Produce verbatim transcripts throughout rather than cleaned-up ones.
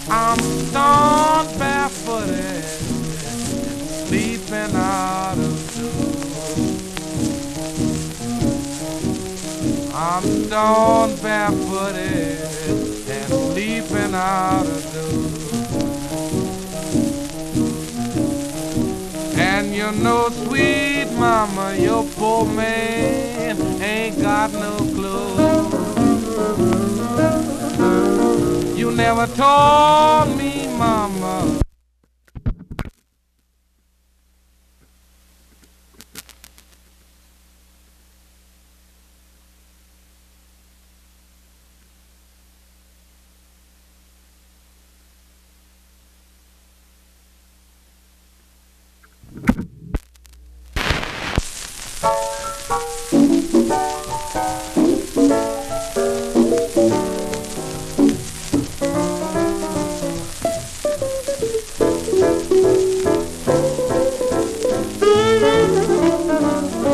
I'm stone barefooted, sleeping out of doors. I'm stone barefooted and sleeping out of doors. And you know, sweet mama, your poor man ain't got no clothes. You never told me, mama.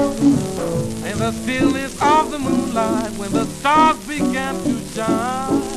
In the stillness of the moonlight, when the stars began to shine,